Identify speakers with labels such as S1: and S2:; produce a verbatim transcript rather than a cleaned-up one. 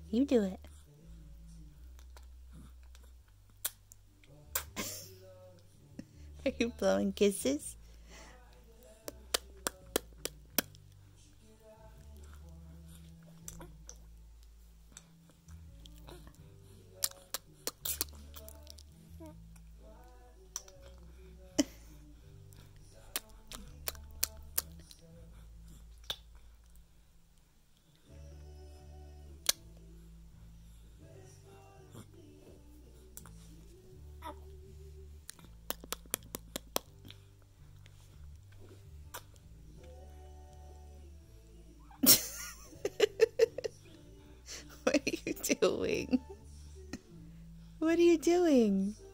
S1: You do it. Are you blowing kisses? What are you doing? What are you doing?